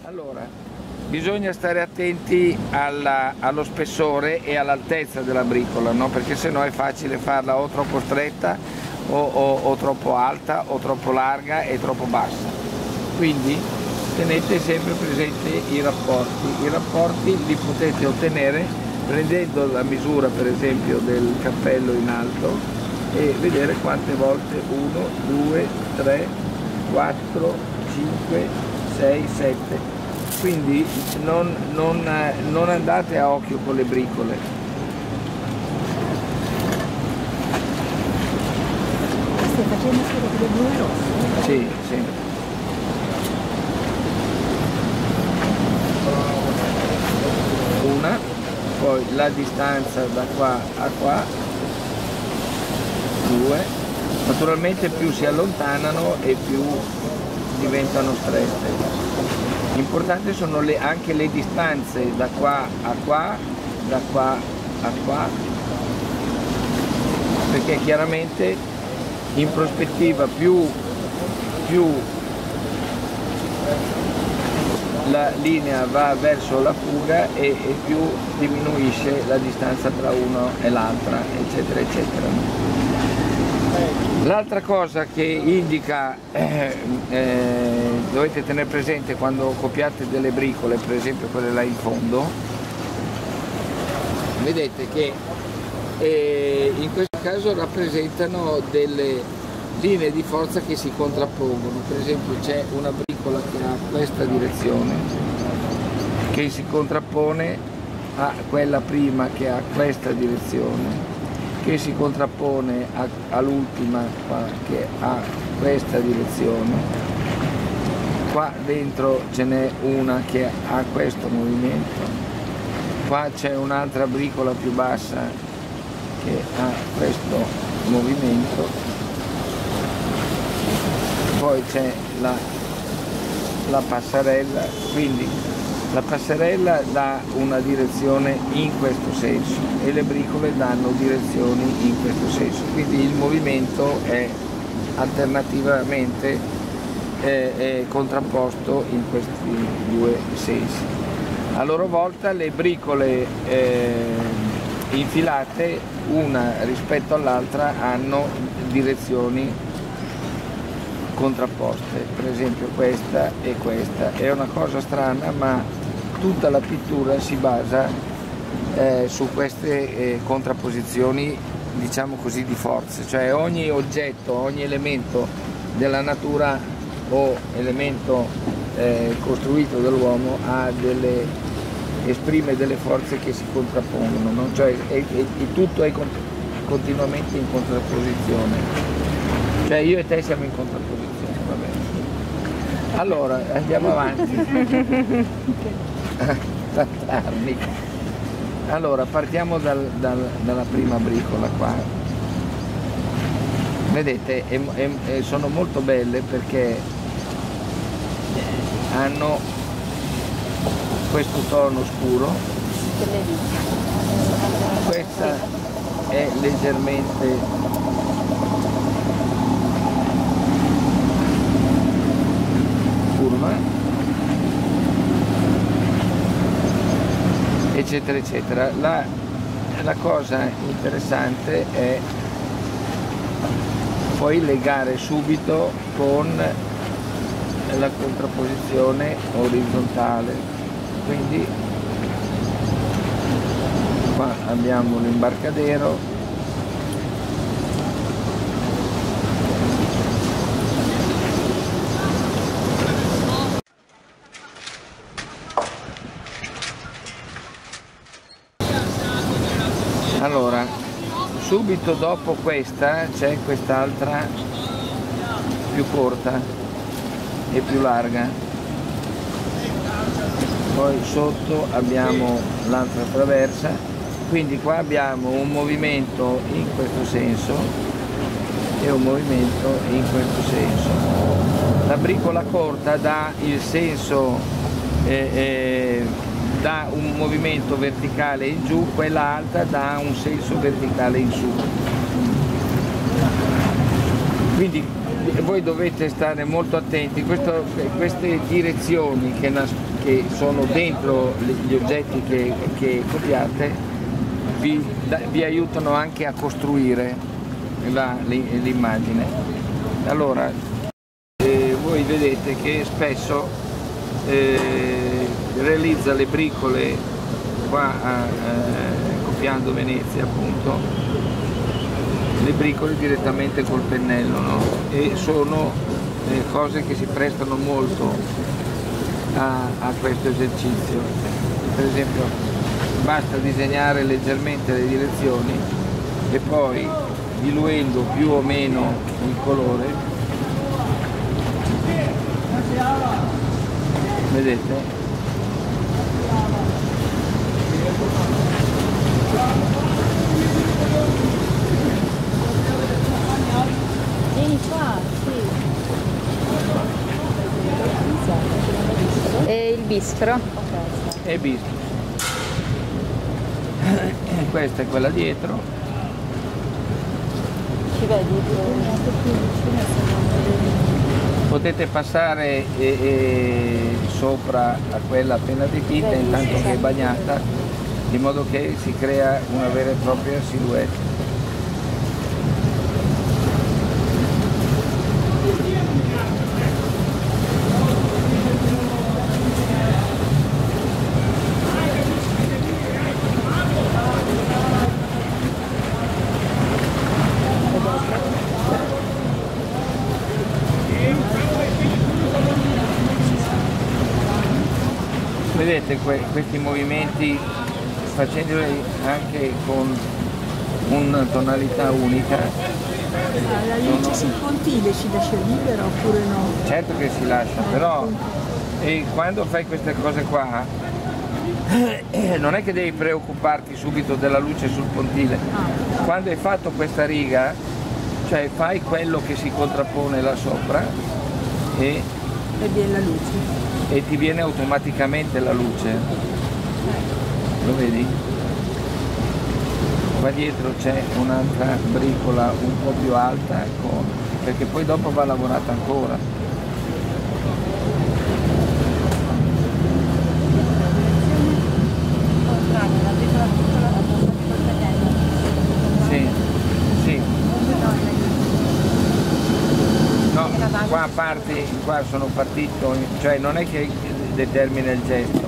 Allora, bisogna stare attenti allo spessore e all'altezza della bricola, no? Perché sennò è facile farla o troppo stretta o troppo alta o troppo larga e troppo bassa. Quindi tenete sempre presente i rapporti. I rapporti li potete ottenere prendendo la misura per esempio del cappello in alto e vedere quante volte 1, 2, 3, 4, 5, 6, 7. Quindi non andate a occhio con le bricole. Stai facendo solo quelle blu e rosse? Sì, sì. Una, poi la distanza da qua a qua, 2. Naturalmente più si allontanano e più diventano strette. Importanti sono anche le distanze da qua a qua, da qua a qua, perché chiaramente in prospettiva più la linea va verso la fuga e più diminuisce la distanza tra uno e l'altra, eccetera, eccetera. L'altra cosa che indica, dovete tenere presente quando copiate delle bricole, per esempio quelle là in fondo, vedete che in questo caso rappresentano delle linee di forza che si contrappongono. Per esempio c'è una bricola che ha questa direzione, che si contrappone a quella prima che ha questa direzione, che si contrappone all'ultima qua che ha questa direzione. Qua dentro ce n'è una che ha questo movimento, qua c'è un'altra bricola più bassa che ha questo movimento, poi c'è la passerella, quindi la passerella dà una direzione in questo senso e le bricole danno direzioni in questo senso, quindi il movimento è alternativamente contrapposto in questi due sensi. A loro volta le bricole infilate una rispetto all'altra hanno direzioni contrapposte, per esempio questa e questa. È una cosa strana, ma tutta la pittura si basa su queste contrapposizioni, diciamo così, di forze, cioè ogni oggetto, ogni elemento della natura o elemento costruito dall'uomo esprime delle forze che si contrappongono, no? Cioè tutto è continuamente in contrapposizione, cioè io e te siamo in contrapposizione, va bene. Allora andiamo avanti. Allora partiamo dalla prima bricola qua. Vedete, sono molto belle perché hanno questo tono scuro, questa è leggermente curva, eccetera eccetera. La cosa interessante è poi legare subito con la contrapposizione orizzontale, quindi qua abbiamo l'imbarcadero, allora subito dopo questa c'è quest'altra più corta e più larga, poi sotto abbiamo l'altra traversa, quindi qua abbiamo un movimento in questo senso e un movimento in questo senso. La bricola corta dà il senso, dà un movimento verticale in giù, quella alta dà un senso verticale in su. Quindi voi dovete stare molto attenti, queste direzioni che sono dentro gli oggetti che copiate vi aiutano anche a costruire l'immagine. Allora, voi vedete che spesso realizza le bricole qua copiando Venezia, appunto, le bricole direttamente col pennello, no? E sono cose che si prestano molto a questo esercizio. Per esempio basta disegnare leggermente le direzioni e poi diluendo più o meno il colore, vedete? Vieni qua, sì. E il bistro? E bistro. Questa è quella dietro. Ci vedi? Potete passare sopra a quella appena dipinta intanto che è bagnata, di modo che si crea una vera e propria silhouette. Vedete questi movimenti, facendoli anche con una tonalità unica. La luce sul pontile ci lascia libera oppure no? Certo che si lascia, però quando fai queste cose qua non è che devi preoccuparti subito della luce sul pontile. Quando hai fatto questa riga, cioè fai quello che si contrappone là sopra e viene la luce. E ti viene automaticamente la luce. Lo vedi? Qua dietro c'è un'altra bricola un po' più alta, perché poi dopo va lavorata ancora. Sì, sì. No, qua sono partito, cioè non è che determina il gesto.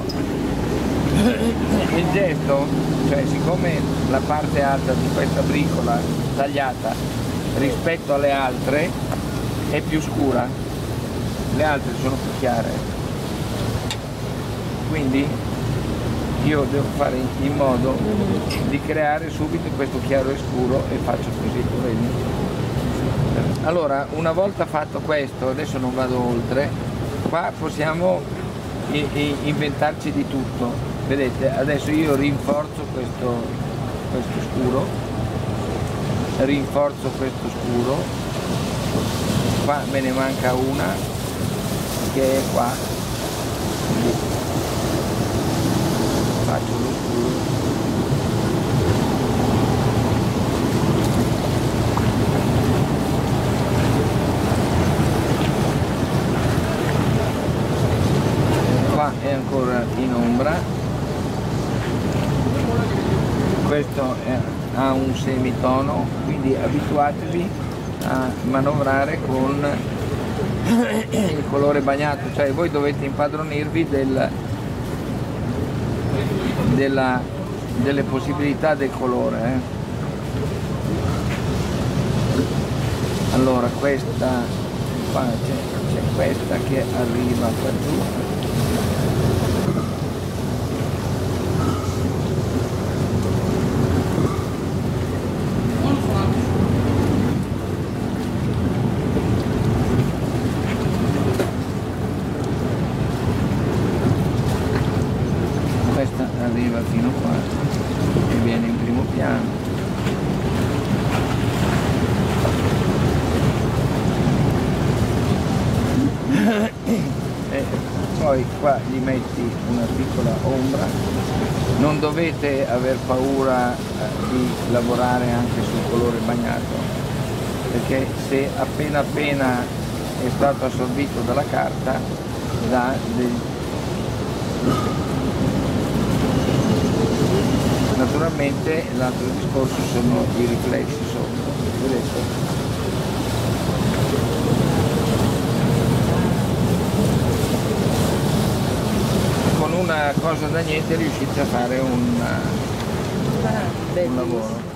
Il gesto, cioè siccome la parte alta di questa bricola tagliata rispetto alle altre è più scura, le altre sono più chiare, quindi io devo fare in modo di creare subito questo chiaro e scuro e faccio così, lo vedi? Allora, una volta fatto questo, adesso non vado oltre, qua possiamo inventarci di tutto. Vedete, adesso io rinforzo questo scuro, rinforzo questo scuro, qua me ne manca una che è qua, quindi faccio lo scuro. Qua è ancora in ombra. Questo ha un semitono, quindi abituatevi a manovrare con il colore bagnato, cioè voi dovete impadronirvi delle possibilità del colore. Allora questa qua c'è questa che arriva qua giù. Questa arriva fino qua e viene in primo piano. E poi qua gli metti una piccola ombra. Non dovete aver paura di lavorare anche sul colore bagnato, perché se appena è stato assorbito dà Naturalmente l'altro discorso sono i riflessi sopra, vedete? Con una cosa da niente riuscite a fare un lavoro.